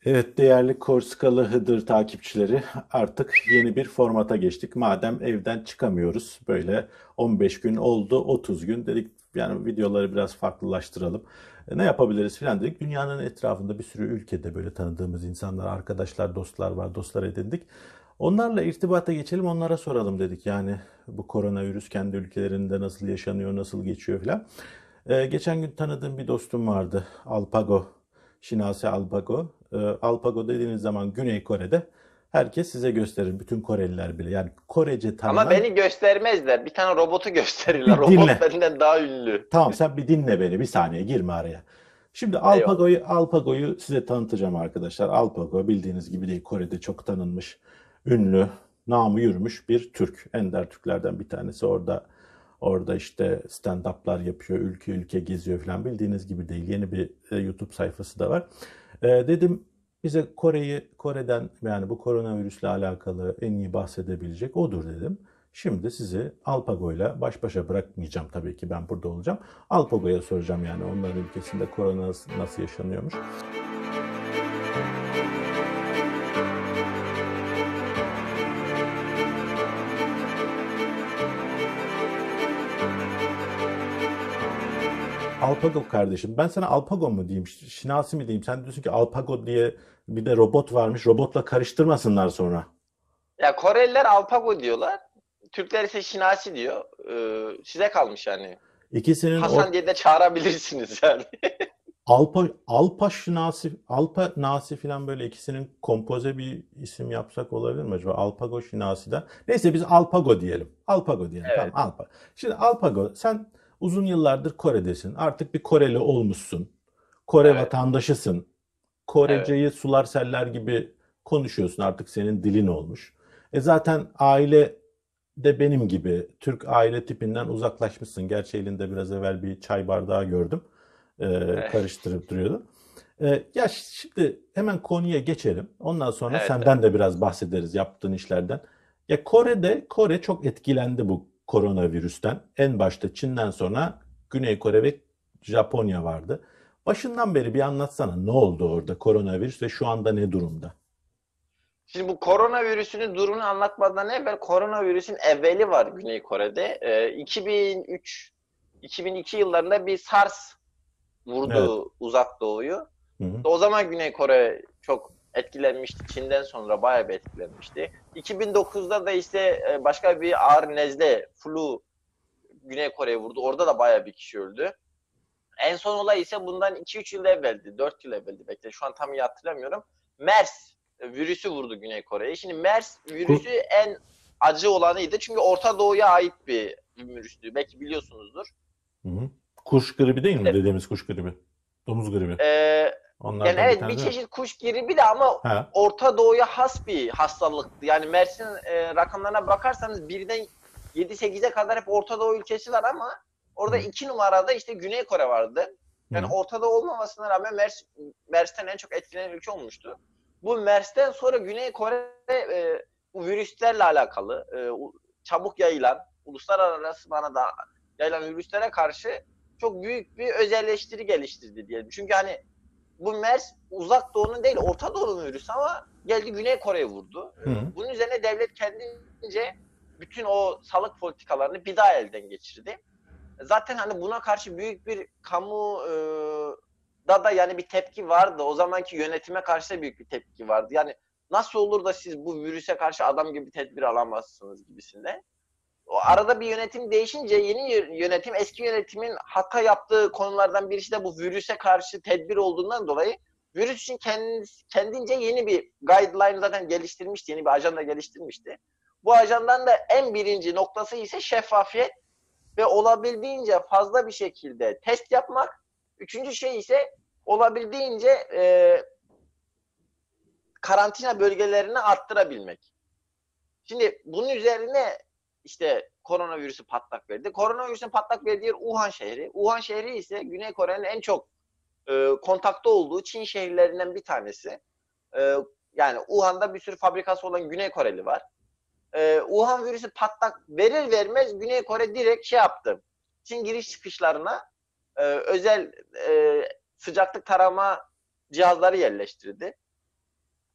Evet, değerli Korskalı Hıdır takipçileri, artık yeni bir formata geçtik. Madem evden çıkamıyoruz, böyle 15 gün oldu, 30 gün dedik, yani videoları biraz farklılaştıralım. Ne yapabiliriz filan dedik. Dünyanın etrafında bir sürü ülkede böyle tanıdığımız insanlar, arkadaşlar, dostlar var, dostlar edindik. Onlarla irtibata geçelim, onlara soralım dedik. Yani bu koronavirüs kendi ülkelerinde nasıl yaşanıyor, nasıl geçiyor filan. Geçen gün tanıdığım bir dostum vardı, Alpago. Şinasi Alpago. Alpago dediğiniz zaman Güney Kore'de herkes size gösterir. Bütün Koreliler bile. Yani Korece Ama tanınan beni göstermezler. Bir tane robotu gösterirler. bir Robot dinle. benden daha ünlü. Tamam, sen bir dinle beni. Bir saniye, girme araya. Şimdi Eyvallah. Alpago'yu size tanıtacağım arkadaşlar. Alpago bildiğiniz gibi değil. Kore'de çok tanınmış, ünlü, namı yürümüş bir Türk. Ender Türklerden bir tanesi. Orada işte stand-up'lar yapıyor, ülke ülke geziyor falan. Bildiğiniz gibi değil. Yeni bir YouTube sayfası da var. Dedim bize Kore'den, yani bu koronavirüsle alakalı en iyi bahsedebilecek odur dedim. Şimdi sizi Alpago'yla baş başa bırakmayacağım, tabii ki ben burada olacağım. Alpago'ya soracağım, yani onların ülkesinde korona nasıl yaşanıyormuş. Alpago kardeşim. Ben sana Alpago mu diyeyim, Şinasi mi diyeyim? Sen diyorsun ki Alpago diye bir de robot varmış. Robotla karıştırmasınlar sonra. Ya Koreliler Alpago diyorlar. Türkler ise Şinasi diyor. Size kalmış yani. İkisinin Hasan diye de çağırabilirsiniz yani. Alpa Nasi falan, böyle ikisinin kompoze bir isim yapsak olabilir mi acaba? Alpago Şinasi'den. Neyse, biz Alpago diyelim. Alpago diyelim. Tamam, Evet, Alpa. Şimdi Alpago, sen uzun yıllardır Kore'desin. Artık bir Koreli olmuşsun. Kore evet, vatandaşısın. evet. Koreceyi sular seller gibi konuşuyorsun. Artık senin dilin olmuş. Zaten aile de benim gibi Türk aile tipinden uzaklaşmışsın. Gerçi elinde biraz evvel bir çay bardağı gördüm. Evet, Karıştırıp duruyordu. Ya şimdi hemen konuya geçelim. Ondan sonra evet, evet. senden de biraz bahsederiz yaptığın işlerden. Ya Kore çok etkilendi bu koronavirüsten. En başta Çin'den sonra Güney Kore ve Japonya vardı. Başından beri bir anlatsana, ne oldu orada koronavirüs ve şu anda ne durumda? Şimdi bu koronavirüsünün durumunu anlatmadan evvel koronavirüsün evveli var Güney Kore'de. 2003, 2002 yıllarında bir SARS Evet. vurdu Uzak Doğu'yu. Hı hı. O zaman Güney Kore çok etkilenmişti. Çin'den sonra bayağı bir etkilenmişti. 2009'da da işte başka bir ağır nezle, flu Güney Kore'ye vurdu. Orada da bayağı bir kişi öldü. En son olay ise bundan 2-3 yıl evveldi. 4 yıl evveldi. Bekle şu an tam iyi hatırlamıyorum. MERS virüsü vurdu Güney Kore'ye. Şimdi MERS Kur, virüsü en acı olanıydı. Çünkü Orta Doğu'ya ait bir virüstü. Belki biliyorsunuzdur. hı hı. Kuş gribi değil mi Şimdi dediğimiz kuş gribi? Domuz gribi. e, yani Onlardan bir evet bir tane değil mi? çeşit kuş gribi de ama Ha. Orta Doğu'ya has bir hastalıktı. Yani MERS'in rakamlarına bakarsanız birden 7-8'e kadar hep Orta Doğu ülkesi var ama orada Hı 2 numarada işte Güney Kore vardı. Yani hı. Orta Doğu olmamasına rağmen MERS'ten en çok etkilenen ülke olmuştu. Bu MERS'ten sonra Güney Kore bu virüslerle alakalı çabuk yayılan, uluslararası manada yayılan virüslere karşı çok büyük bir özelleştiri geliştirdi diyelim. Çünkü hani bu MERS uzak doğunun değil Orta Doğu'nun virüsü ama geldi Güney Kore'ye vurdu. Hı. Bunun üzerine devlet kendince bütün o sağlık politikalarını bir daha elden geçirdi. Zaten hani buna karşı büyük bir kamu da yani bir tepki vardı. O zamanki yönetime karşı da büyük bir tepki vardı. Yani nasıl olur da siz bu virüse karşı adam gibi tedbir alamazsınız gibisinde. O arada bir yönetim değişince yeni yönetim eski yönetimin hata yaptığı konulardan birisi de bu virüse karşı tedbir olduğundan dolayı virüs için kendince yeni bir guideline zaten geliştirmişti. Yeni bir ajanda geliştirmişti. Bu ajandanın da en birinci noktası ise şeffafiyet ve olabildiğince fazla bir şekilde test yapmak. Üçüncü şey ise olabildiğince karantina bölgelerini arttırabilmek. Şimdi bunun üzerine işte koronavirüsü patlak verdi. Koronavirüsün patlak verdiği yer Wuhan şehri. Wuhan şehri ise Güney Kore'nin en çok kontakta olduğu Çin şehirlerinden bir tanesi. Yani Wuhan'da bir sürü fabrikası olan Güney Koreli var. Wuhan virüsü patlak verir vermez Güney Kore direkt şey yaptı. Çin giriş çıkışlarına özel sıcaklık tarama cihazları yerleştirdi.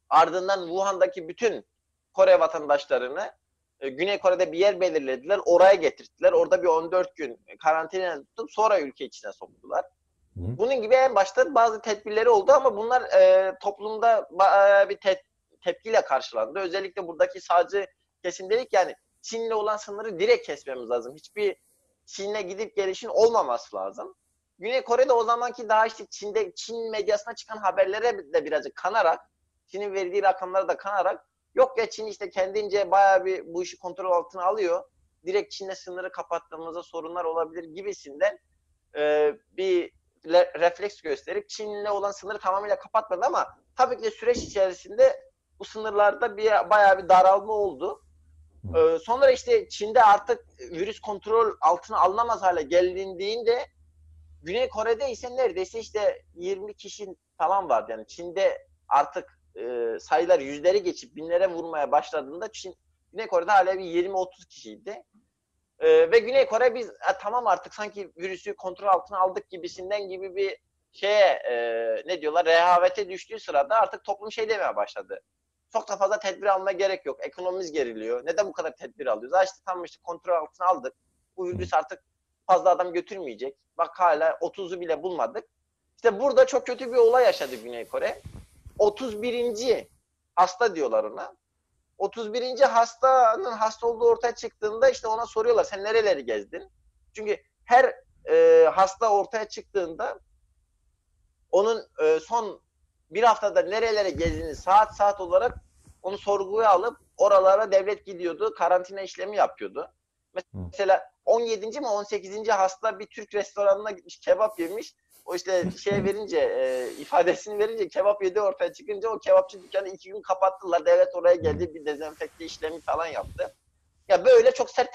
Ardından Wuhan'daki bütün Kore vatandaşlarını Güney Kore'de bir yer belirlediler. Oraya getirdiler. Orada bir 14 gün karantinaya tutup sonra ülke içine soktular. Hı. Bunun gibi en başta bazı tedbirleri oldu ama bunlar toplumda bir tepkiyle karşılandı. Özellikle buradaki sağcı kesim dedik yani Çin'le olan sınırı direkt kesmemiz lazım. Hiçbir Çin'le gidip gelişin olmaması lazım. Güney Kore'de o zamanki daha işte Çin medyasına çıkan haberlere de birazcık kanarak, Çin'in verdiği rakamlara da kanarak yok ya Çin işte kendince bayağı bir bu işi kontrol altına alıyor. Direkt Çin'le sınırı kapattığımızda sorunlar olabilir gibisinden bir refleks gösterip Çin'le olan sınırı tamamıyla kapatmadı ama tabii ki de süreç içerisinde bu sınırlarda bayağı bir daralma oldu. Sonra işte Çin'de artık virüs kontrol altına alınamaz hale gelindiğinde Güney Kore'de ise neredeyse işte 20 kişi falan vardı. Yani Çin'de artık sayılar yüzleri geçip binlere vurmaya başladığında Güney Kore'de hala bir 20-30 kişiydi. Ve Güney Kore biz tamam artık sanki virüsü kontrol altına aldık gibisinden gibi bir şeye ne diyorlar rehavete düştüğü sırada artık toplum şey demeye başladı. Çok da fazla tedbir almaya gerek yok. Ekonomimiz geriliyor. Neden bu kadar tedbir alıyoruz? İşte tam işte kontrol altına aldık. Bu virüs artık fazla adam götürmeyecek. Bak hala 30'u bile bulmadık. İşte burada çok kötü bir olay yaşadı Güney Kore. 31. hasta diyorlar ona. 31. hastanın hasta olduğu ortaya çıktığında işte ona soruyorlar sen nereleri gezdin? Çünkü her hasta ortaya çıktığında onun son bir haftada nerelere gezdiğini saat olarak onu sorguya alıp oralara devlet gidiyordu. Karantina işlemi yapıyordu. Mesela 17. mi 18. hasta bir Türk restoranına gitmiş kebap yemiş. O işte ifadesini verince kebap yedi ortaya çıkınca o kebapçı dükkanı 2 gün kapattılar. Devlet oraya geldi bir dezenfekte işlemi falan yaptı. Ya böyle çok sert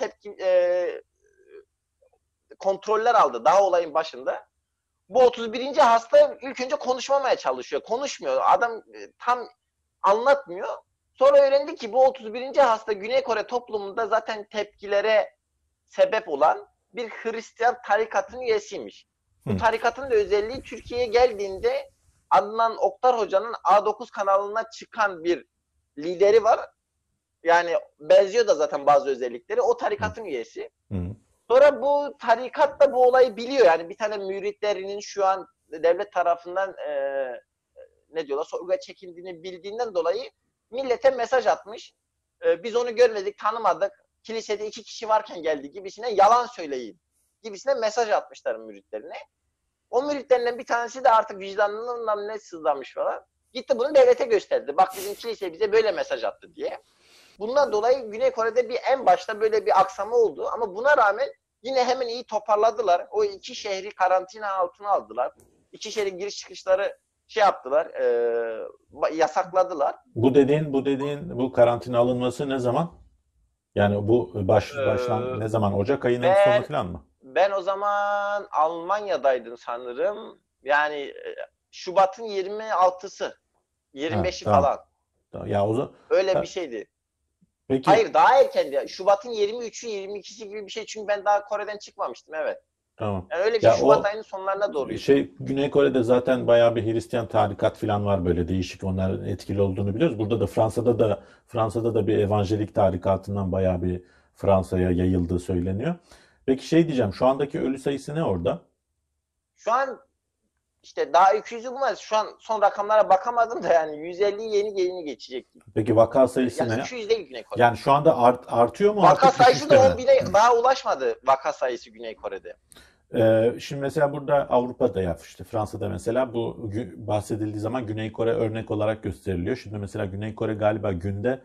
kontroller aldı daha olayın başında. Bu 31. hasta ilk önce konuşmamaya çalışıyor. Konuşmuyor. Adam tam anlatmıyor. Sonra öğrendi ki bu 31. hasta Güney Kore toplumunda zaten tepkilere sebep olan bir Hristiyan tarikatının üyesiymiş. Bu tarikatın da özelliği Türkiye'ye geldiğinde Adnan Oktar Hoca'nın A9 kanalına çıkan bir lideri var. Yani benziyor da zaten bazı özellikleri. O tarikatın üyesi. Sonra bu tarikat da bu olayı biliyor. Yani bir tane müritlerinin şu an devlet tarafından ne diyorlar sorguya çekildiğini bildiğinden dolayı millete mesaj atmış. Biz onu görmedik, tanımadık. Kilisede 2 kişi varken geldi gibisine yalan söyleyin gibisine mesaj atmışlar müritlerine. O müritlerinden bir tanesi de artık vicdanından ne sızlamış falan. Gitti bunu devlete gösterdi. Bak bizim kilise bize böyle mesaj attı diye. Bundan dolayı Güney Kore'de en başta böyle bir aksama oldu. Ama buna rağmen yine hemen iyi toparladılar. O 2 şehri karantina altına aldılar. 2 şehrin giriş çıkışları yaptılar, yasakladılar. Bu karantina alınması ne zaman? Yani bu başlan ne zaman? Ocak ayının sonu falan mı? Ben o zaman Almanya'daydım sanırım. Yani Şubat'ın 26'sı, 25'i Tamam. falan. Ya o zaman Öyle bir şeydi. peki Hayır daha erkendi. Şubat'ın 23'ü 22'si gibi bir şey. Çünkü ben daha Kore'den çıkmamıştım evet. tamam. Yani öyle bir Ya Şubat ayının sonlarına doğruydu. Güney Kore'de zaten bayağı bir Hristiyan tarikat falan var böyle değişik onların etkili olduğunu biliyoruz. Burada da Fransa'da da bir evanjelik tarikatından bayağı bir Fransa'ya yayıldığı söyleniyor. Peki diyeceğim şu andaki ölü sayısı ne orada? Şu an işte daha 200'ü bulmaz. Şu an son rakamlara bakamadım da yani 150 yeni geçecek. Peki vaka sayısı Yani ne? 200 değil Güney Kore. Yani şu anda artıyor mu Vaka artık sayısı düşüşte da mi? 10.000'e daha ulaşmadı vaka sayısı Güney Kore'de. Şimdi mesela burada Avrupa'da yapmıştı. Fransa'da mesela bu bahsedildiği zaman Güney Kore örnek olarak gösteriliyor. Şimdi mesela Güney Kore galiba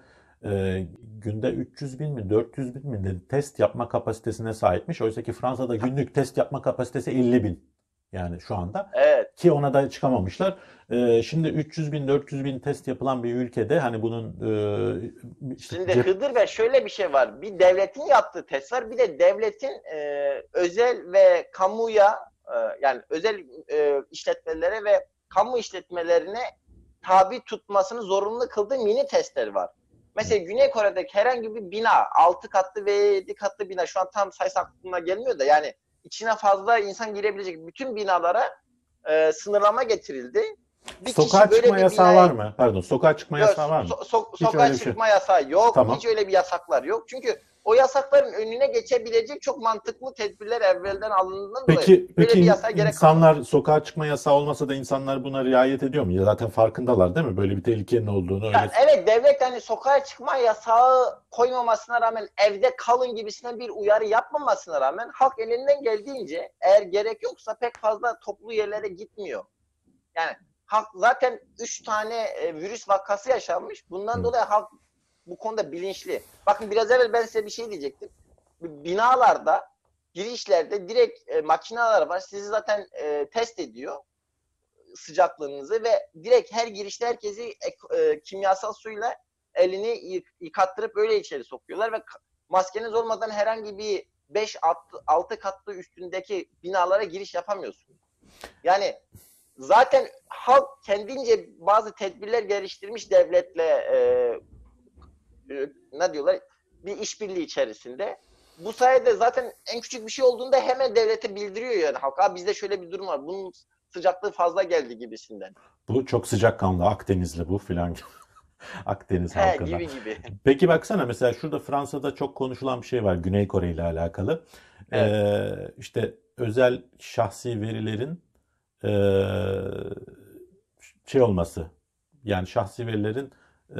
günde 300 bin mi 400 bin mi de test yapma kapasitesine sahipmiş. Oysa ki Fransa'da günlük test yapma kapasitesi 50 bin. Yani şu anda. Evet. Ki ona da çıkamamışlar. Şimdi 300 bin 400 bin test yapılan bir ülkede hani bunun Şimdi Hıdır Bey şöyle bir şey var. Bir devletin yaptığı test var. Bir de devletin özel ve kamuya yani özel işletmelere ve kamu işletmelerine tabi tutmasını zorunlu kıldığı mini testler var. Mesela Güney Kore'deki herhangi bir bina 6 katlı ve 7 katlı bina şu an tam sayısı aklıma gelmiyor da yani içine fazla insan girebilecek bütün binalara sınırlama getirildi. Bir Sokağa kişi böyle çıkma bir yasağı var binaya mı? Pardon, sokağa çıkma yok, yasağı var mı? Hiç sokağa öyle bir şey. çıkma yasağı yok. Hiç Tamam. öyle bir yasaklar yok. Çünkü o yasakların önüne geçebilecek çok mantıklı tedbirler evvelden alındığından dolayı Peki böyle bir yasa gerek kalmadı. insanlar sokağa çıkma yasağı olmasa da insanlar buna riayet ediyor mu? Ya zaten farkındalar değil mi? Böyle bir tehlikenin olduğunu öyle. Ya evet, devlet hani sokağa çıkma yasağı koymamasına rağmen evde kalın gibisine bir uyarı yapmamasına rağmen halk elinden geldiğince eğer gerek yoksa pek fazla toplu yerlere gitmiyor. Yani halk zaten 3 tane virüs vakası yaşanmış. Bundan Hı. dolayı halk bu konuda bilinçli. Bakın biraz evvel ben size bir şey diyecektim. Binalarda, girişlerde direkt makineler var. Sizi zaten test ediyor sıcaklığınızı ve direkt her girişte herkesi kimyasal suyla elini yıkattırıp öyle içeri sokuyorlar ve maskeniz olmadan herhangi bir 5-6 katlı üstündeki binalara giriş yapamıyorsunuz. Yani zaten halk kendince bazı tedbirler geliştirmiş devletle ne diyorlar, bir işbirliği içerisinde. Bu sayede zaten en küçük bir şey olduğunda hemen devlete bildiriyor yani halk. Abi bizde şöyle bir durum var. Bunun sıcaklığı fazla geldi gibisinden. Bu çok sıcakkanlı, Akdenizli bu filan. Akdeniz He, halkından. gibi gibi. Peki baksana, mesela şurada Fransa'da çok konuşulan bir şey var Güney Kore ile alakalı. Evet. İşte özel şahsi verilerin ee, şey olması, yani şahsi verilerin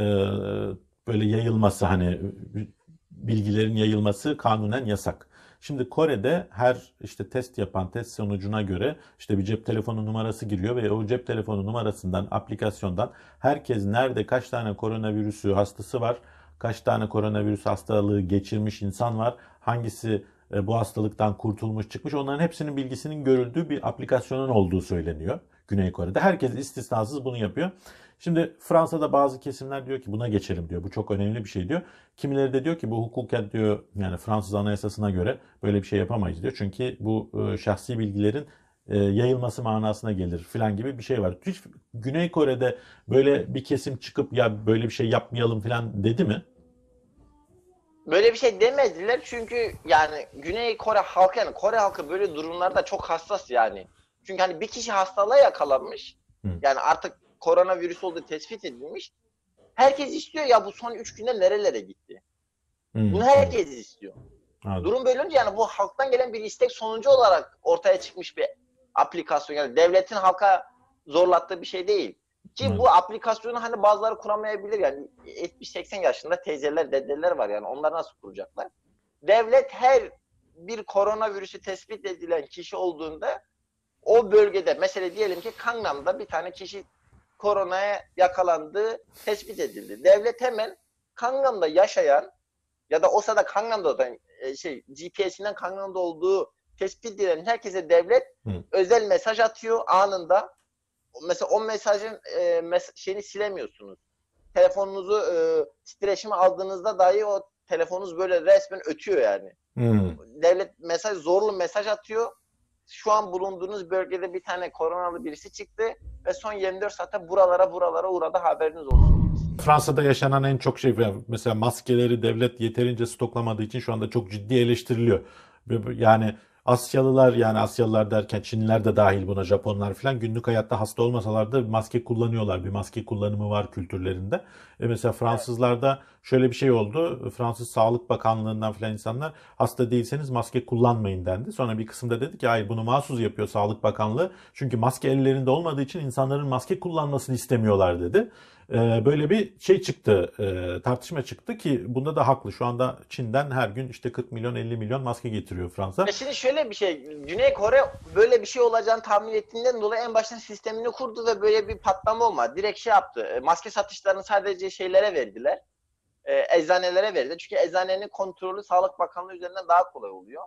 böyle yayılması, hani bilgilerin yayılması kanunen yasak. Şimdi Kore'de her işte test yapan, test sonucuna göre işte bir cep telefonu numarası giriyor ve o cep telefonu numarasından, aplikasyondan herkes nerede kaç tane koronavirüsü hastası var, kaç tane koronavirüs hastalığı geçirmiş insan var, hangisi bu hastalıktan kurtulmuş çıkmış, onların hepsinin bilgisinin görüldüğü bir aplikasyonun olduğu söyleniyor Güney Kore'de. Herkes istisnasız bunu yapıyor. Şimdi Fransa'da bazı kesimler diyor ki buna geçelim diyor. Bu çok önemli bir şey diyor. Kimileri de diyor ki bu hukuken diyor, yani Fransız Anayasası'na göre böyle bir şey yapamayız diyor. Çünkü bu şahsi bilgilerin yayılması manasına gelir filan gibi bir şey var. Hiç Güney Kore'de böyle bir kesim çıkıp ya böyle bir şey yapmayalım filan dedi mi? Böyle bir şey demediler çünkü yani Güney Kore halkı, yani Kore halkı böyle durumlarda çok hassas yani. Çünkü hani bir kişi hastalığa yakalanmış. Hı. Yani artık koronavirüs olduğu tespit edilmiş. Herkes istiyor ya bu son 3 günde nerelere gitti? Hı, Bunu hı. herkes istiyor. Anladım. Durum böyle olunca yani bu halktan gelen bir istek sonucu olarak ortaya çıkmış bir aplikasyon. Yani devletin halka zorlattığı bir şey değil. Ki bu Anladım. aplikasyonu hani bazıları kuramayabilir yani 70-80 yaşında teyzeler, dedeler var yani onlar nasıl kuracaklar? Devlet her bir koronavirüsü tespit edilen kişi olduğunda o bölgede mesela diyelim ki Kangnam'da bir tane kişi koronaya yakalandığı tespit edildi. Devlet hemen Kangnam'da yaşayan ya da o sırada Kangnam'da da GPS'inden Kangnam'da olduğu tespit edilen herkese devlet Hı. özel mesaj atıyor anında. Mesela o mesajın şeyini silemiyorsunuz. Telefonunuzu titreşime aldığınızda dahi o telefonunuz böyle resmen ötüyor yani. Hı. Devlet zorlu mesaj atıyor. Şu an bulunduğunuz bölgede bir tane koronalı birisi çıktı ve son 24 saatte buralara uğradı, haberiniz olsun gibisinden. Fransa'da yaşanan en çok şey, mesela maskeleri devlet yeterince stoklamadığı için şu anda çok ciddi eleştiriliyor. Yani Asyalılar, yani Asyalılar derken Çinliler de dahil buna, Japonlar falan, günlük hayatta hasta olmasalar da maske kullanıyorlar. Bir maske kullanımı var kültürlerinde. Mesela Evet. Fransızlarda şöyle bir şey oldu. Fransız Sağlık Bakanlığı'ndan falan insanlar hasta değilseniz maske kullanmayın dendi. Sonra bir kısımda dedi ki hayır, bunu mahsus yapıyor Sağlık Bakanlığı. Çünkü maske ellerinde olmadığı için insanların maske kullanmasını istemiyorlar dedi. Böyle bir şey çıktı, tartışma çıktı ki bunda da haklı. Şu anda Çin'den her gün işte 40 milyon 50 milyon maske getiriyor Fransa. Ya şimdi şöyle bir şey, Güney Kore böyle bir şey olacağını tahmin ettiğinden dolayı en baştan sistemini kurdu ve böyle bir patlama olmadı. Direkt şey yaptı, maske satışlarını sadece şeylere verdiler, eczanelere verdiler. Çünkü eczanenin kontrolü Sağlık Bakanlığı üzerinden daha kolay oluyor.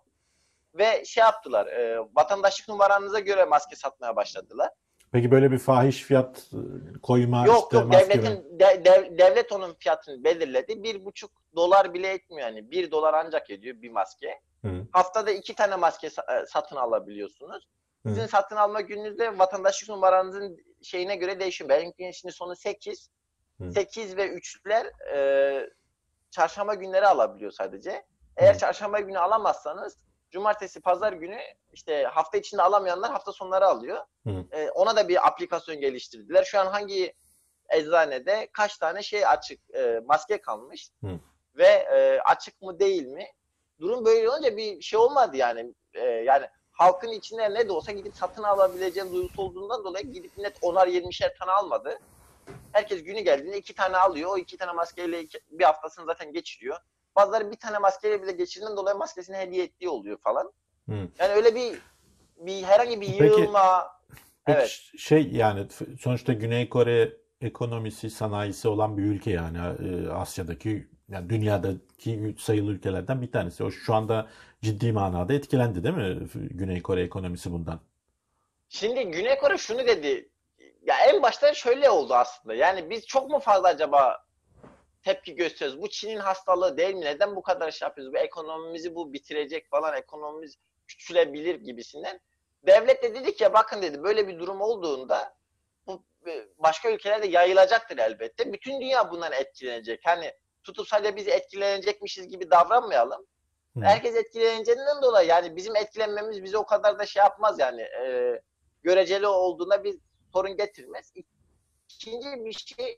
Ve şey yaptılar, vatandaşlık numaranıza göre maske satmaya başladılar. Peki böyle bir fahiş fiyat koyma Yok işte yok, maske ve... devlet onun fiyatını belirledi. 1,5 dolar bile etmiyor yani. 1 dolar ancak ediyor bir maske. Hı, Haftada 2 tane maske satın alabiliyorsunuz. Sizin hı, satın alma gününüzde vatandaşlık numaranızın şeyine göre değişiyor. Benimkinin şimdi sonu 8. hı, 8 ve 3'ler çarşamba günleri alabiliyor sadece. Eğer hı. çarşamba günü alamazsanız Cumartesi, pazar günü işte hafta içinde alamayanlar hafta sonları alıyor. Hı. Ona da bir aplikasyon geliştirdiler. Şu an hangi eczanede kaç tane şey açık, maske kalmış Hı. ve açık mı değil mi? Durum böyle olunca bir şey olmadı yani. Yani halkın içinde ne de olsa gidip satın alabileceğin duygusu olduğundan dolayı gidip net 10'ar 20'şer tane almadı. Herkes günü geldiğinde 2 tane alıyor. O 2 tane maskeyle bir haftasını zaten geçiriyor. Bazıları bir tane maskeyle bile geçirdiğinden dolayı maskesini hediye ettiği oluyor falan. Hı. Yani öyle bir herhangi bir Peki yığılma. Evet. Şey yani sonuçta Güney Kore ekonomisi, sanayisi olan bir ülke yani Asya'daki yani dünyadaki sayılı ülkelerden bir tanesi. O şu anda ciddi manada etkilendi değil mi Güney Kore ekonomisi bundan? Şimdi Güney Kore şunu dedi. Ya en başta şöyle oldu aslında. Yani biz çok mu fazla acaba tepki gösteriyoruz? Bu Çin'in hastalığı değil mi? Neden bu kadar şey yapıyoruz? Bu ekonomimizi bu bitirecek falan. Ekonomimiz küçülebilir gibisinden. Devlet de dedik ya bakın dedi böyle bir durum olduğunda bu başka ülkelerde yayılacaktır elbette. Bütün dünya bundan etkilenecek. Hani tutup sadece biz etkilenecekmişiz gibi davranmayalım. Hı. Herkes etkileneceğinden dolayı yani bizim etkilenmemiz bize o kadar da şey yapmaz yani göreceli olduğunda bir sorun getirmez. İkinci bir şey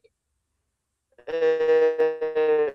e,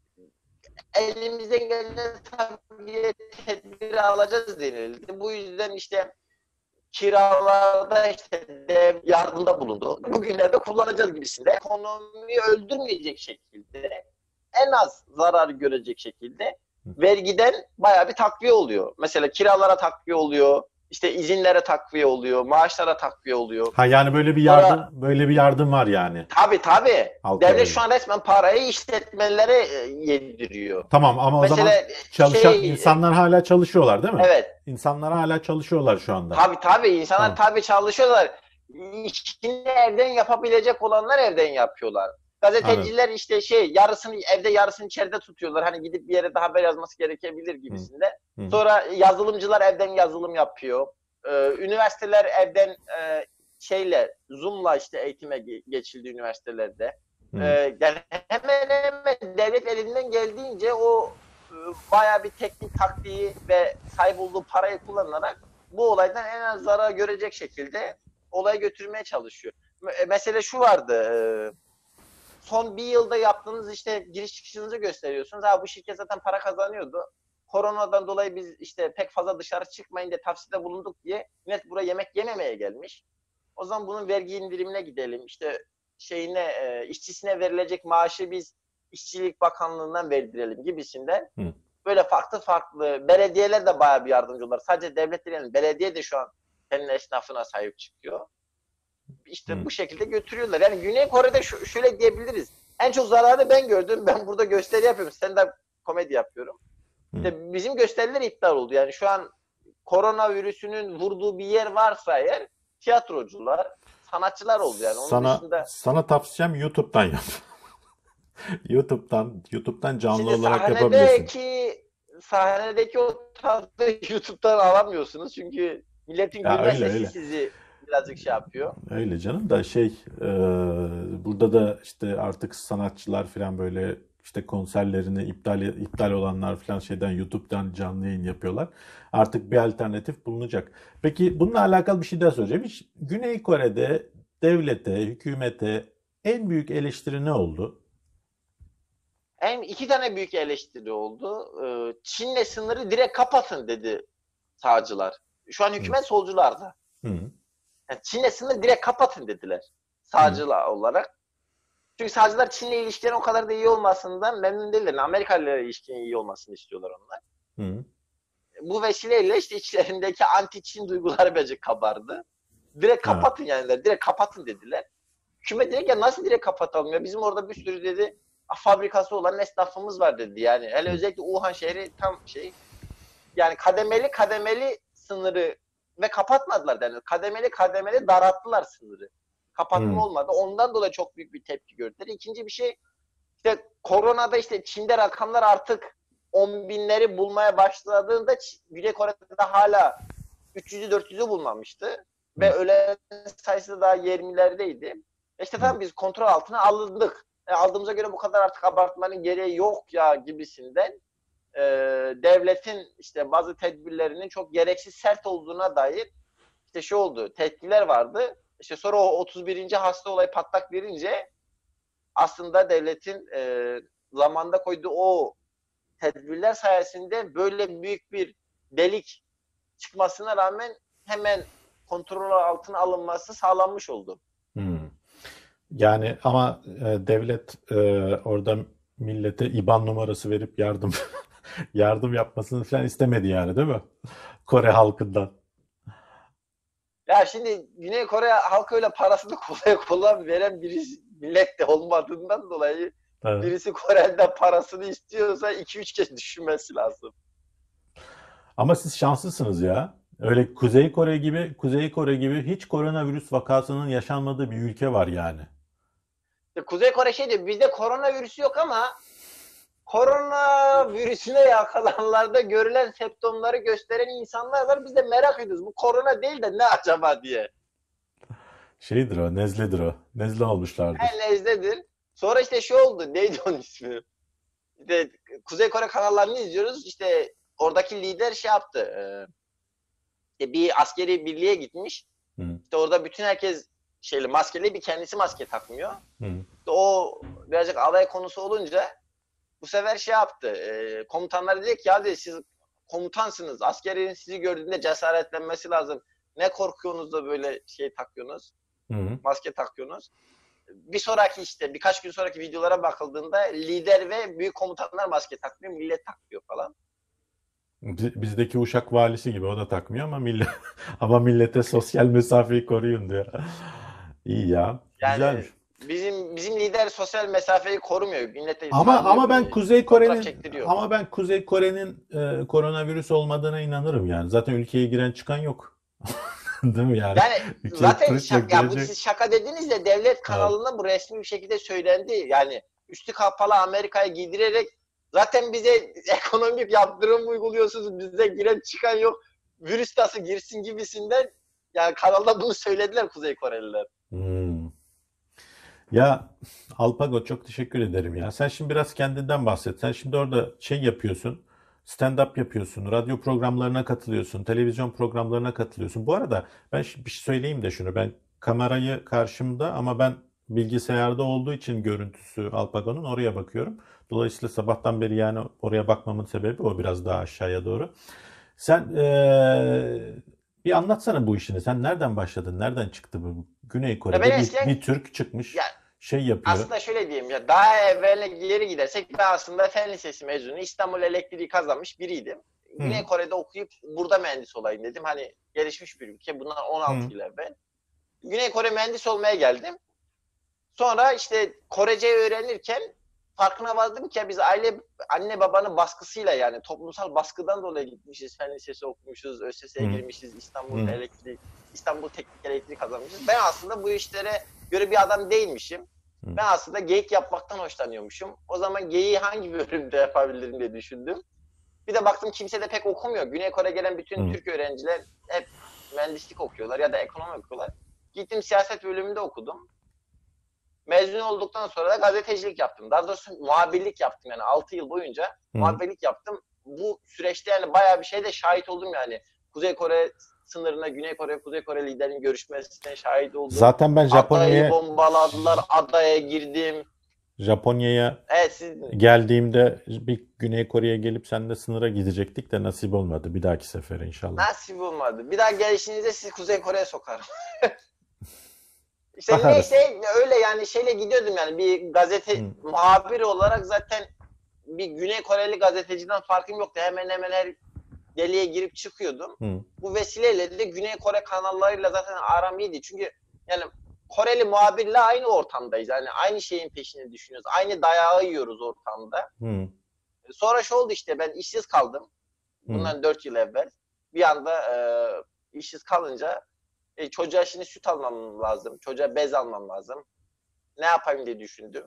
elimizden gelen tabii tedbiri alacağız denildi. Bu yüzden işte kiralarda işte dev yardımda bulundu. Bugünlerde kullanacağız gibisinde. Ekonomiyi öldürmeyecek şekilde en az zarar görecek şekilde vergiden bayağı bir takviye oluyor. Mesela kiralara takviye oluyor, işte izinlere takviye oluyor, maaşlara takviye oluyor. Ha yani Sonra böyle bir yardım var yani tabii halka devlet şu böyle. an resmen parayı işletmelere yediriyor. Tamam ama o zaman Mesela çalışan insanlar hala çalışıyorlar değil mi? evet. İnsanlar hala çalışıyorlar şu anda. Tabii insanlar Tamam. tabii çalışıyorlar. İşini evden yapabilecek olanlar evden yapıyorlar. Anladım. Gazeteciler işte yarısını evde yarısını içeride tutuyorlar. Hani gidip bir yere de haber yazması gerekebilir Hı. gibisinde. Hı. Sonra yazılımcılar evden yazılım yapıyor. Üniversiteler evden şeyle Zoom'la işte eğitime geçildi üniversitelerde. Hı. Yani hemen hemen devlet elinden geldiğince o bayağı bir teknik taktiği ve sahip olduğu parayı kullanarak bu olaydan en az zarar görecek şekilde olayı götürmeye çalışıyor. Mesele şu vardı. Son bir yılda yaptığınız işte giriş çıkışınızı gösteriyorsunuz. Ha bu şirket zaten para kazanıyordu. Koronadan dolayı biz işte pek fazla dışarı çıkmayın diye tavsiyede bulunduk diye millet buraya yemek yememeye gelmiş. O zaman bunun vergi indirimine gidelim. İşte işçisine verilecek maaşı biz İşçilik Bakanlığı'ndan verdirelim gibisinden. Hı. Böyle farklı farklı belediyeler de bayağı bir yardımcı oldular. Sadece devlet değil, yani belediye de şu an kendi esnafına sahip çıkıyor. İşte Hı. bu şekilde götürüyorlar. Yani Güney Kore'de şöyle diyebiliriz. En çok zararı ben gördüm. Ben burada gösteri yapıyorum. Stand-up komedi yapıyorum. Hı. İşte bizim gösteriler iptal oldu. Yani şu an koronavirüsünün vurduğu bir yer varsa eğer tiyatrocular, sanatçılar oldu yani. Onun dışında Sana tavsiyem YouTube'dan yap. YouTube'dan canlı şimdi olarak yapabilirsin. sahnedeki o tadı YouTube'dan alamıyorsunuz. Çünkü milletin Ya gülme öyle sesi öyle. sizi birazcık şey yapıyor. Öyle canım da burada da işte artık sanatçılar falan böyle işte konserlerini iptal olanlar falan şeyden YouTube'dan canlı yayın yapıyorlar. Artık bir alternatif bulunacak. Peki bununla alakalı bir şey daha söyleyeceğim. Hiç Güney Kore'de devlete, hükümete en büyük eleştiri ne oldu? İki tane büyük eleştiri oldu. Çin'le sınırı direkt kapatın dedi sağcılar. Şu an Hı. hükümet solcularda. Hı. Yani Çin'le sınırı direkt kapatın dediler Hı. sağcılar olarak. Çünkü sağcılar Çin'le ilişkilerin o kadar da iyi olmasından memnun değiller. Amerika ile ilişkinin iyi olmasını istiyorlar onlar. Hı. Bu vesileyle işte içlerindeki anti-Çin duyguları birazcık kabardı. Direkt Ha. kapatın yani dediler. Direkt kapatın dediler. Hükümet dedi ki ya nasıl direkt kapatalım ya? Bizim orada bir sürü dedi fabrikası olan esnafımız var dedi yani. Hele Hı. özellikle Wuhan şehri tam yani kademeli kademeli sınırı ve kapatmadılar yani. Kademeli kademeli daralttılar sınırı. Kapatma Hı. olmadı. Ondan dolayı çok büyük bir tepki gördüler. İkinci bir şey işte koronada işte Çin'de rakamlar artık 10 binleri bulmaya başladığında Güney Kore'de hala 300'ü 400'ü bulmamıştı. Ve Hı. ölen sayısı da daha 20'lerdeydi. İşte Hı. tamam biz kontrol altına alındık. Aldığımıza göre bu kadar artık abartmanın gereği yok ya gibisinden devletin işte bazı tedbirlerinin çok gereksiz sert olduğuna dair işte şu oldu. Tedbirler vardı. İşte sonra o 31. hasta olayı patlak verince aslında devletin zamanda koyduğu o tedbirler sayesinde böyle büyük bir delik çıkmasına rağmen hemen kontrol altına alınması sağlanmış oldu. Hmm. Yani ama devlet orada millete IBAN numarası verip yardım yapmasını falan istemedi yani, değil mi? Kore halkından. Ya şimdi Güney Kore halkı öyle parasını kolay kolay veren birisi millet de olmadığından dolayı Evet. birisi Kore'den parasını istiyorsa 2-3 kez düşünmesi lazım. Ama siz şanslısınız ya. Öyle Kuzey Kore gibi hiç koronavirüs vakasının yaşanmadığı bir ülke var yani. Kuzey Kore şey diyor, bizde koronavirüsü yok ama koronavirüsüne yakalananlarda görülen semptomları gösteren insanlar var. Biz de merak ediyoruz. Bu korona değil de ne acaba diye. Şeydir o, nezledir o. Nezle olmuşlardır. Nezledir. Sonra işte şu oldu. Neydi onun ismi? İşte Kuzey Kore kanallarını izliyoruz. İşte oradaki lider şey yaptı. Bir askeri birliğe gitmiş. Hı. İşte orada bütün herkes şeyli maskeli, bir kendisi maske takmıyor. Hı. İşte o birazcık alay konusu olunca bu sefer şey yaptı. Komutanlar dedi ki ya dedi, siz komutansınız. Askerin sizi gördüğünde cesaretlenmesi lazım. Ne korkuyorsunuz da böyle şey takıyorsunuz? Hı. Maske takıyorsunuz. Bir sonraki işte birkaç gün sonraki videolara bakıldığında lider ve büyük komutanlar maske takmıyor. Millet takıyor falan. Bizdeki Uşak valisi gibi o da takmıyor ama ama millete sosyal mesafeyi koruyun diyor. İyi ya. Güzelmiş. Yani bizim lider sosyal mesafeyi korumuyor. Millete Ama ben Kuzey fotoğraf Kore'nin çektiriyor. ama ben Kuzey Kore'nin koronavirüs olmadığına inanırım yani. Zaten ülkeye giren çıkan yok. Değil mi yani? Yani Ülkeye zaten turist yok, ya bu girecek. siz şaka dediniz de devlet Evet. kanalında bu resmi bir şekilde söylendi. Yani üstü kapalı Amerika'ya giydirerek zaten bize ekonomik yaptırım uyguluyorsunuz. Bize giren çıkan yok. Virüs nasıl girsin gibisinden yani kanalda bunu söylediler Kuzey Koreliler. Hmm. Ya Alpago, çok teşekkür ederim ya. Sen şimdi biraz kendinden bahset. Sen şimdi orada şey yapıyorsun. Stand-up yapıyorsun. Radyo programlarına katılıyorsun. Televizyon programlarına katılıyorsun. Bu arada ben bir şey söyleyeyim de şunu. Ben kamerayı karşımda ama ben bilgisayarda olduğu için görüntüsü Alpago'nun oraya bakıyorum. Dolayısıyla sabahtan beri yani oraya bakmamın sebebi o, biraz daha aşağıya doğru. Sen bir anlatsana bu işini. Sen nereden başladın? Nereden çıktı bu? Güney Ya ben Kore'de bir eskiden Türk çıkmış, ya şey yapıyor. aslında şöyle diyeyim ya daha evvel geri gidersek ben aslında fen lisesi mezunu İstanbul Elektriği kazanmış biriydim. Hı, Güney Kore'de okuyup burada mühendis olayım dedim. Hani gelişmiş bir ülke. Bundan 16 hı, yıl evvel. Güney Kore mühendis olmaya geldim. Sonra işte Korece öğrenirken farkına vardım ki biz anne babanın baskısıyla yani toplumsal baskıdan dolayı gitmişiz. Fen lisesi okumuşuz, ÖSS'ye hı, girmişiz, hı, İstanbul Teknik Elektrik kazanmışız. Ben aslında bu işlere göre bir adam değilmişim. hı, Ben aslında geyik yapmaktan hoşlanıyormuşum. O zaman geyiği hangi bölümde yapabilirim diye düşündüm. Bir de baktım kimse de pek okumuyor. Güney Kore gelen bütün hı, Türk öğrenciler hep mühendislik okuyorlar ya da ekonomi okuyorlar. Gittim siyaset bölümünde okudum. Mezun olduktan sonra da gazetecilik yaptım. Daha doğrusu muhabirlik yaptım yani 6 yıl boyunca hı. muhabirlik yaptım. Bu süreçte yani bayağı bir şeye de şahit oldum yani. Kuzey Kore sınırına Güney Kore, Kuzey Kore liderinin görüşmesine şahit oldum. Zaten ben Adayı bombaladılar, adaya girdim. Japonya'ya Evet siz geldiğimde bir Güney Kore'ye gelip seninle sınıra gidecektik de nasip olmadı. Bir dahaki sefere inşallah. nasip olmadı. Bir daha gelişinizde sizi Kuzey Kore'ye sokarım. İşte Bakarız. neyse öyle yani şeyle gidiyordum yani bir gazete Hı, muhabiri olarak zaten bir Güney Koreli gazeteciden farkım yoktu. Hemen hemen her deliğe girip çıkıyordum. hı, Bu vesileyle de Güney Kore kanallarıyla zaten aram iyiydi. Çünkü yani Koreli muhabirle aynı ortamdayız. Yani aynı şeyin peşini düşünüyoruz. Aynı dayağı yiyoruz ortamda. hı, Sonra şu oldu işte ben işsiz kaldım. hı, Bundan 4 yıl evvel. Bir anda işsiz kalınca çocuğa şimdi süt almam lazım. Çocuğa bez almam lazım. Ne yapayım diye düşündüm.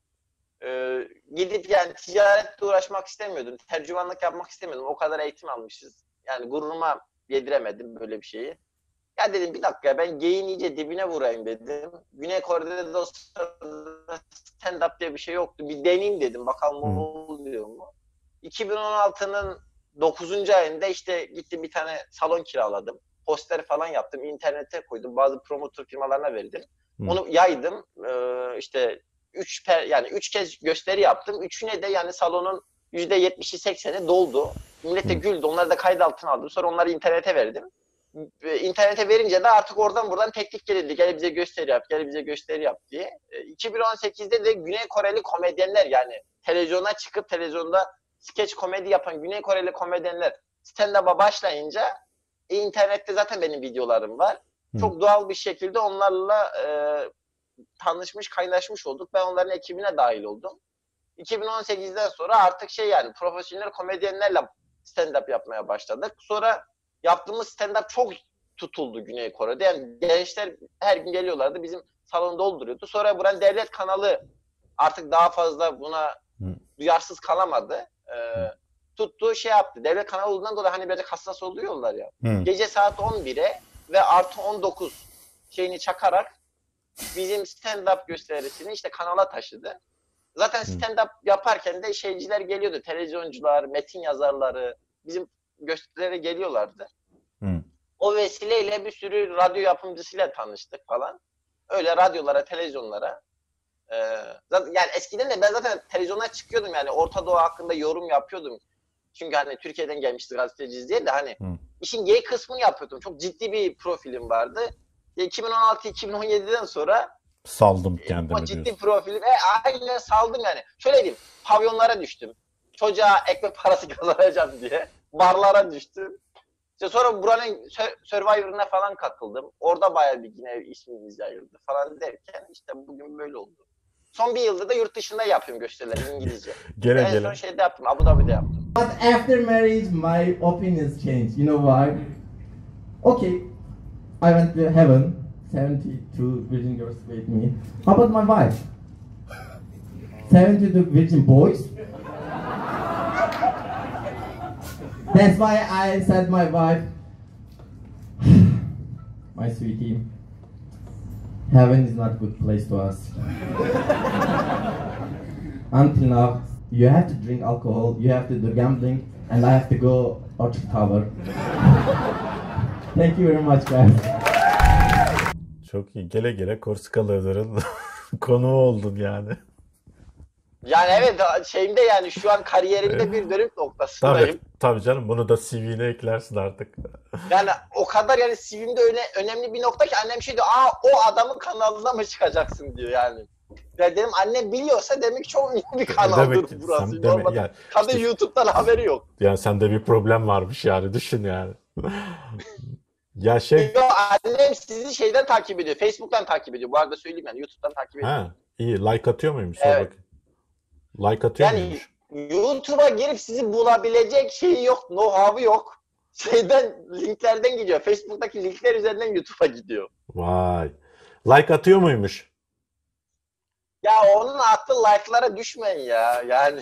Gidip yani ticaretle uğraşmak istemiyordum. Tercümanlık yapmak istemiyordum. O kadar eğitim almışız. Yani gururuma yediremedim böyle bir şeyi. Ya dedim bir dakika ben geyiğin iyice dibine vurayım dedim. Güney Kore'de de o sırada stand-up diye bir şey yoktu. Bir deneyeyim dedim. Bakalım ne hı. oluyor mu? 2016'nın 9. ayında işte gittim bir tane salon kiraladım. Poster falan yaptım. İnternete koydum. Bazı promotör firmalarına verdim. Onu yaydım. İşte 3 kez gösteri yaptım. Üçüne de yani salonun %70'i 80'i doldu. Millete güldü. Onları da kayıt altına aldım. Sonra onları internete verdim. İnternete verince de artık oradan buradan teklif gelirdi. Gel bize gösteri yap, gel bize gösteri yap diye. 2018'de de Güney Koreli komedyenler yani televizyona çıkıp televizyonda skeç komedi yapan Güney Koreli komedyenler stand-up'a başlayınca internette zaten benim videolarım var. Çok doğal bir şekilde onlarla tanışmış, kaynaşmış olduk. Ben onların ekibine dahil oldum. 2018'den sonra artık yani profesyonel komedyenlerle stand-up yapmaya başladık. Sonra yaptığımız stand-up çok tutuldu Güney Kore'de. Yani gençler her gün geliyorlardı. Bizim salonu dolduruyordu. Sonra buranın devlet kanalı artık daha fazla buna duyarsız kalamadı. Tuttu yaptı. Devlet kanalı olduğundan dolayı hani birazcık hassas oluyorlar ya. Gece saat 11'e ve artı 19 şeyini çakarak bizim stand-up gösterisini işte kanala taşıdı. Zaten stand-up yaparken de şeyciler geliyordu. Televizyoncular, metin yazarları bizim gösterilere geliyorlardı. O vesileyle bir sürü radyo yapımcısıyla tanıştık falan. Öyle radyolara, televizyonlara. Yani eskiden de ben zaten televizyona çıkıyordum yani Orta Doğu hakkında yorum yapıyordum. Çünkü hani Türkiye'den gelmişti gazeteciyiz diye de hani işin gay kısmını yapıyordum. Çok ciddi bir profilim vardı. 2016-2017'den sonra saldım kendimi o ciddi diyorsun. profilim. Aynen saldım yani. Şöyle diyeyim. Pavyonlara düştüm. Çocuğa ekmek parası kazanacağım diye. Barlara düştüm. İşte sonra buranın Survivor'ına falan katıldım. Orada bayağı bir yine ismimiz yayıldı falan derken işte bugün böyle oldu. Son bir yıldır da yurt dışında yapıyorum gösterileri İngilizce. En son şeyde yaptım, Abu Dhabi'de yaptım. But after marriage, my opinions changed. You know why? Okay, I went to heaven. 72 virgin girls with me. How about my wife? 72 virgin boys? That's why I said my wife, my sweetie, heaven is not a good place to us. Until now, you have to drink alcohol, you have to do gambling, and I have to go Orchard Tower. Thank you very much, guys. Çok iyi. Gele gele Korskalıların konuğu oldun yani. Yani evet şeyimde yani şu an kariyerimde bir dönüm noktasındayım. Tabii canım bunu da CV'ne eklersin artık. Yani o kadar yani CV'mde önemli bir nokta ki annem şey diyor, o adamın kanalına mı çıkacaksın diyor yani. Ya dedim annem biliyorsa demek ki çok ünlü bir kanaldır burası. Yani, kadın işte, YouTube'dan haberi yok. Yani sende bir problem varmış yani düşün yani. Ya Yo, annem sizi şeyden takip ediyor. Facebook'tan takip ediyor. Bu arada söyleyeyim yani YouTube'dan takip ediyor. Ha, iyi like atıyor muymuş? Evet. Like atıyor yani, muymuş? YouTube'a girip sizi bulabilecek şeyi yok, know-how'u yok. Linklerden gidiyor. Facebook'taki linkler üzerinden YouTube'a gidiyor. Vay. Like atıyor muymuş? Ya onun attığı like'lara düşmeyin ya. Yani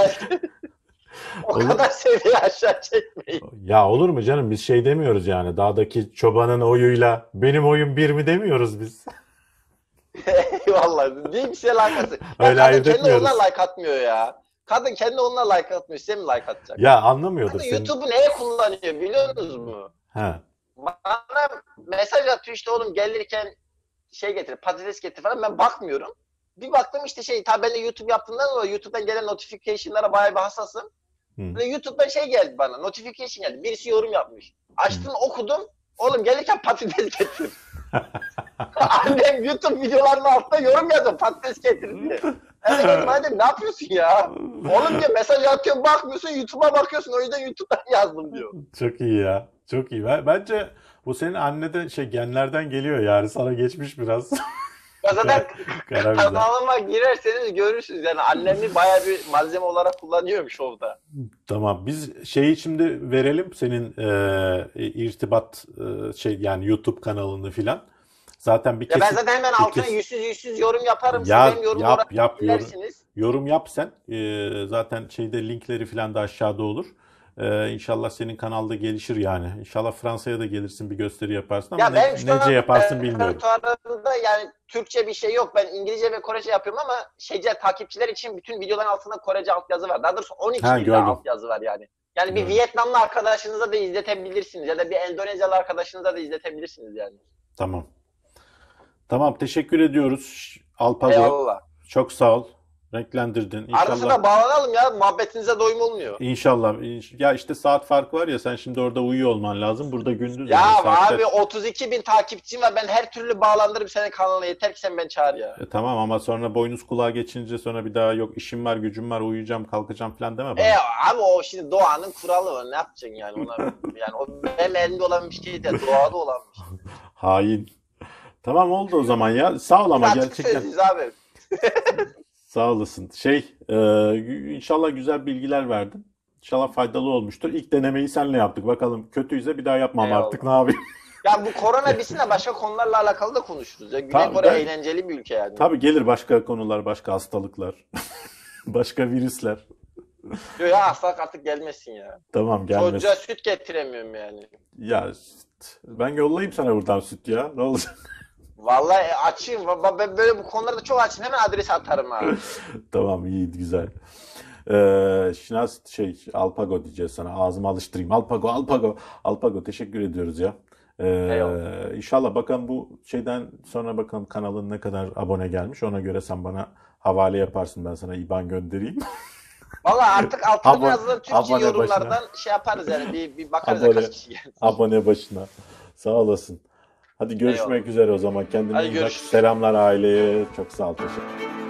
o kadar seviye aşağı çekmeyin. Ya olur mu canım? Biz şey demiyoruz yani. Dağdaki çobanın oyuyla benim oyun bir mi demiyoruz biz. Eyvallah. Değil bir şey alakası. Öyle ayırt kendi etmiyoruz. onunla like atmıyor ya. Kadın kendi onunla like atmıyor. Size mi like atacak? Ya anlamıyordur Kadın seni. YouTube'u neye kullanıyor biliyor musunuz mu? He. Bana mesaj atıyor işte oğlum gelirken şey getir, patates getir falan. Ben bakmıyorum. Bir baktım işte tabii ben de YouTube yaptığımdan dolayı YouTube'dan gelen notification'lara bayağı bir hassasım. YouTube'dan geldi bana, notification geldi. Birisi yorum yapmış. Açtım okudum. Oğlum gelirken patates getir. Annem YouTube videolarının altında yorum yazıyor patates getir diye. Annem ne yapıyorsun ya? Oğlum diyor mesaj atıyorsun bakmıyorsun YouTube'a bakıyorsun o yüzden YouTube'dan yazdım diyor. Çok iyi ya. Çok iyi. Bence bu senin annede genlerden geliyor yani sana geçmiş biraz. Ya zaten kanalıma girerseniz görürsünüz. Yani annemi bayağı bir malzeme olarak kullanıyorum şovda. Tamam. Biz şimdi verelim senin irtibat yani YouTube kanalını filan. Zaten bir ya ben zaten hemen altına yüzsüz yorum yaparım. Ya, siz yorum yap dinlersiniz. yorum yap sen. Zaten linkleri filan da aşağıda olur. İnşallah senin kanalda gelişir yani. İnşallah Fransa'ya da gelirsin, bir gösteri yaparsın ama Ya benim şu an nece yaparsın bilmiyorum. repertuarımda yani Türkçe bir şey yok. Ben İngilizce ve Korece yapıyorum ama takipçiler için bütün videoların altında Korece altyazı var. Daha doğrusu 12 Ha, dilde gördüm. altyazı var yani. Yani bir Gördüm. Vietnamlı arkadaşınıza da izletebilirsiniz ya da bir Endonezyalı arkadaşınıza da izletebilirsiniz yani. Tamam. Tamam, teşekkür ediyoruz Alpago. Eyvallah. Çok sağ ol. Renklendirdin. Arada İnşallah. sıra bağlanalım ya. Muhabbetinize doyum olmuyor. İnşallah. Ya işte saat farkı var ya, sen şimdi orada uyuyor olman lazım. Burada gündüz Ya yani saatler. abi 32 bin takipçim var. Ben her türlü bağlandırırım senin kanalına. Yeter ki sen beni çağır ya. Tamam ama sonra boynuz kulağa geçince sonra bir daha yok işim var gücüm var uyuyacağım kalkacağım falan deme bana. Abi o şimdi doğanın kuralı var. Ne yapacaksın yani ona? Yani o benim elimde olan bir şey değil. Doğada olan bir şey. Hain. Tamam oldu o zaman ya. Sağ ol ama Açık gerçekten. sözlüyüz abi. Sağ olasın. İnşallah güzel bilgiler verdin. İnşallah faydalı olmuştur. İlk denemeyi senle yaptık. Bakalım kötüyse bir daha yapmam Eyvallah. artık. Ne yapayım? Ya bu korona bitsin de başka konularla alakalı da konuşuruz. Ya. Güney Tabii, Kore ben- eğlenceli bir ülke yani. Tabii gelir başka konular, başka hastalıklar. Başka virüsler. Yok ya hastalık artık gelmesin ya. Tamam gelmesin. Çocuğa süt getiremiyorum yani. Ya ben yollayayım sana buradan süt ya. Ne olacak? Vallahi açayım. Ben böyle bu konularda çok açayım. Hemen adresi atarım ha. Tamam iyi güzel. Şinas Alpago diyeceğiz sana. Ağzıma alıştırayım. Alpago, Alpago. Alpago teşekkür ediyoruz ya. Eyvallah. İnşallah bakalım bu şeyden sonra bakalım kanalın ne kadar abone gelmiş. Ona göre sen bana havale yaparsın. Ben sana IBAN göndereyim. Vallahi artık altına Abone- yazılan Türkçe abone yorumlardan şey yaparız yani. Bir bakarız ya Abone- kaç kişi geldi. Abone başına. Sağ olasın. Hadi görüşmek Eyvallah. üzere o zaman. Kendine Hadi iyi bak. görüşürüz. Selamlar aileye. Çok sağ ol. Teşekkür